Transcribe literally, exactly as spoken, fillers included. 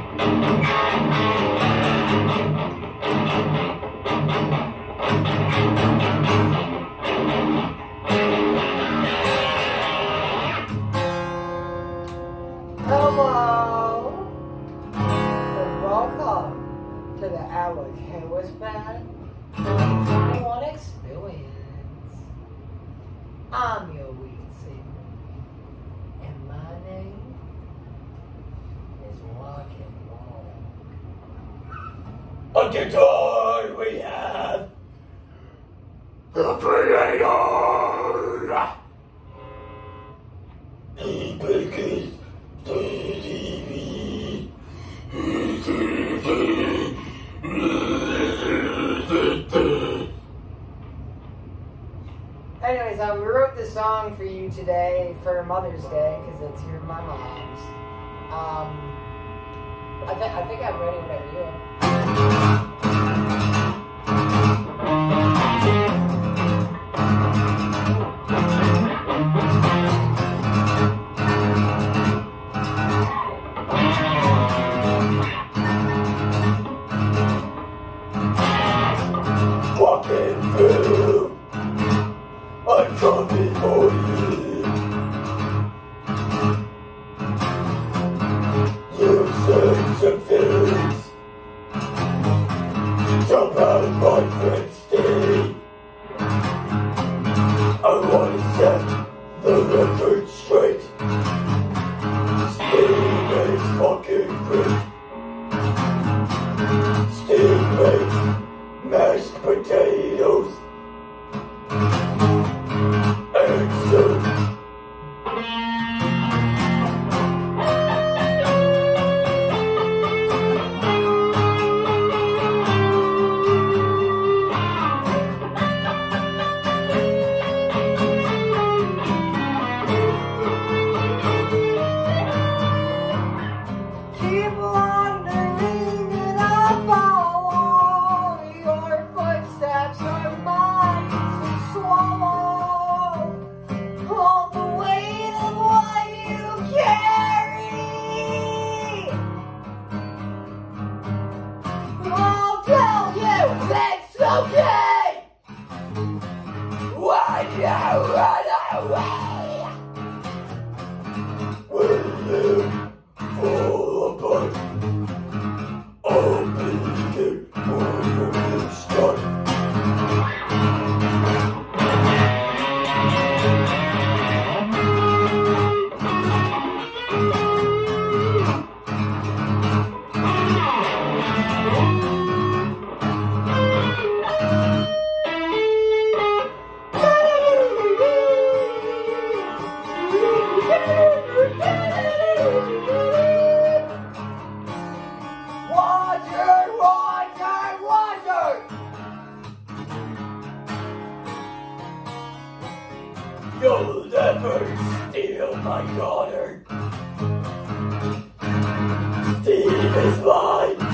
Hello, and welcome to the Alec Harris Band twenty-one Experience. I'm your lead singer, and my name is Rock and Roll. On guitar we have the Creator. He begins to Anyways, um, we wrote this song for you today for Mother's Day because it's your my mom's. Um, I, th I think I'm ready whenever you are. walking through. I'm coming for you. You said some things. Jump out, my friend Steve. I want to set the record straight. Steve is fucking great. Steve makes mashed potatoes and soup. Keep wandering and I'll follow. Your footsteps are mine to swallow. All the weight of what you carry. I'll tell you that's okay. Why you run away? Will you fall apart? I'll be there for your new start. Water, water, water! You'll never steal my daughter. Steve is mine.